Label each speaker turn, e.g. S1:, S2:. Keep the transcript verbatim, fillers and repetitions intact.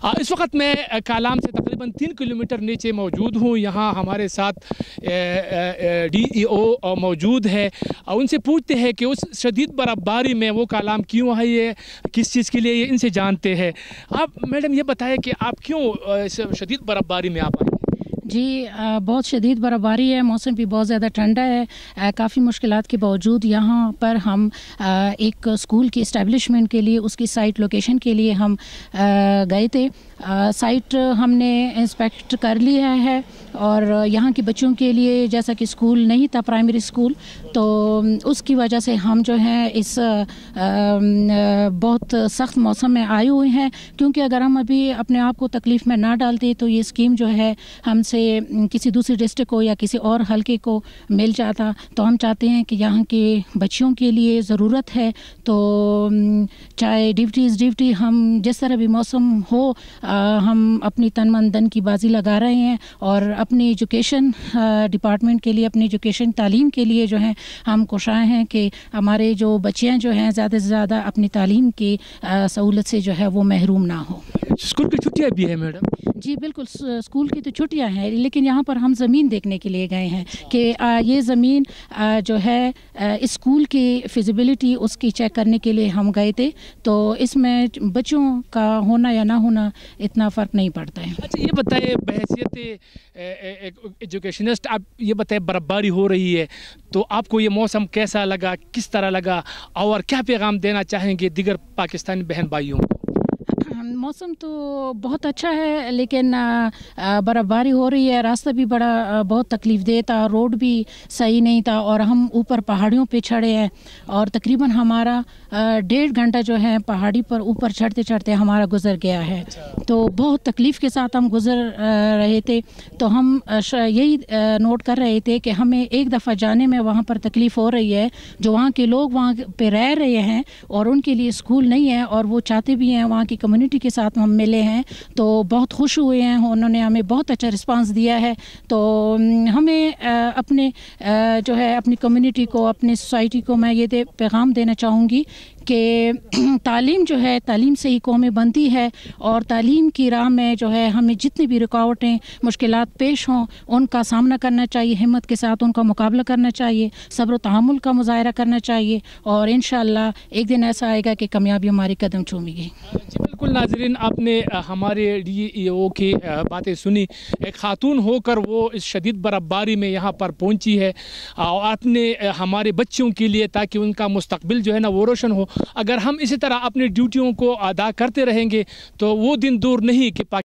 S1: इस वक्त मैं कालाम से तकरीबन तीन किलोमीटर नीचे मौजूद हूँ। यहाँ हमारे साथ डी ई ओ मौजूद है। उनसे पूछते हैं कि उस शदीद बर्फ़बारी में वो कालाम क्यों है, ये किस चीज़ के लिए, ये इनसे जानते हैं। आप मैडम ये बताएं कि आप क्यों इस शदीद बर्फ़बारी में आप आए?
S2: जी बहुत शदीद बर्फ़बारी है, मौसम भी बहुत ज़्यादा ठंडा है। काफ़ी मुश्किलात के बावजूद यहाँ पर हम एक स्कूल की इस्टेब्लिशमेंट के लिए, उसकी साइट लोकेशन के लिए हम गए थे। साइट हमने इंस्पेक्ट कर लिया है और यहाँ के बच्चों के लिए, जैसा कि स्कूल नहीं था प्राइमरी स्कूल, तो उसकी वजह से हम जो हैं इस बहुत सख्त मौसम में आए हुए हैं। क्योंकि अगर हम अभी अपने आप को तकलीफ़ में ना डालते तो ये स्कीम जो है हमसे किसी दूसरी डिस्ट्रिक्ट को या किसी और हलके को मिल जाता। तो हम चाहते हैं कि यहाँ के बच्चों के लिए ज़रूरत है, तो चाहे ड्यूटीज़ ड्यूटी हम जिस तरह भी मौसम हो, आ, हम अपनी तन मन धन की बाजी लगा रहे हैं और अपनी एजुकेशन डिपार्टमेंट के लिए, अपनी एजुकेशन तालीम के लिए जो है हम कोशां हैं कि हमारे जो बच्चियाँ जो हैं ज़्यादा से ज़्यादा अपनी तालीम की सहूलत से जो है वो महरूम ना हो।
S1: स्कूल की छुट्टियाँ भी है मैडम?
S2: जी बिल्कुल, स्कूल की तो छुट्टियां हैं, लेकिन यहाँ पर हम ज़मीन देखने के लिए गए हैं कि ये ज़मीन जो है इस स्कूल की फिजिबिलिटी उसकी चेक करने के लिए हम गए थे। तो इसमें बच्चों का होना या ना होना इतना फ़र्क नहीं पड़ता है।
S1: अच्छा ये बताइए, बहैसियत एजुकेशनिस्ट आप ये बताइए, बर्फ़बारी हो रही है तो आपको ये मौसम कैसा लगा, किस तरह लगा, और क्या पैगाम देना चाहेंगे दीगर पाकिस्तानी बहन भाइयों को?
S2: मौसम तो बहुत अच्छा है, लेकिन बर्फ़बारी हो रही है, रास्ता भी बड़ा बहुत तकलीफ़ दे था, रोड भी सही नहीं था और हम ऊपर पहाड़ियों पे चढ़े हैं और तकरीबन हमारा डेढ़ घंटा जो है पहाड़ी पर ऊपर चढ़ते चढ़ते हमारा गुज़र गया है। तो बहुत तकलीफ़ के साथ हम गुज़र रहे थे। तो हम यही नोट कर रहे थे कि हमें एक दफ़ा जाने में वहाँ पर तकलीफ़ हो रही है, जो वहाँ के लोग वहाँ पे रह रहे हैं और उनके लिए स्कूल नहीं है और वो चाहते भी हैं, वहाँ की कम्युनिटी के साथ हम मिले हैं तो बहुत खुश हुए हैं, उन्होंने हमें बहुत अच्छा रिस्पांस दिया है। तो हमें अपने जो है अपनी कम्युनिटी को, अपनी सोसाइटी को मैं ये दे पैगाम देना चाहूँगी कि तालीम जो है, तालीम से ही कौमें बनती है और तालीम की राह में जो है हमें जितनी भी रुकावटें, मुश्किलात पेश हों उनका सामना करना चाहिए, हिम्मत के साथ उनका मुकाबला करना चाहिए, सब्र तहम्मुल का मुज़ाहरा करना चाहिए और इंशाअल्लाह एक दिन ऐसा आएगा कि कामयाबी हमारी कदम चूमेगी।
S1: बिल्कुल नाज़रीन, आपने हमारे डी ई ओ की बातें सुनी। एक खातून होकर वो इस शदीद बर्फ़बारी में यहाँ पर पहुँची है और आपने हमारे बच्चों के लिए, ताकि उनका मुस्तकबिल जो है ना वो रोशन हो। अगर हम इसी तरह अपनी ड्यूटियों को अदा करते रहेंगे तो वो दिन दूर नहीं कि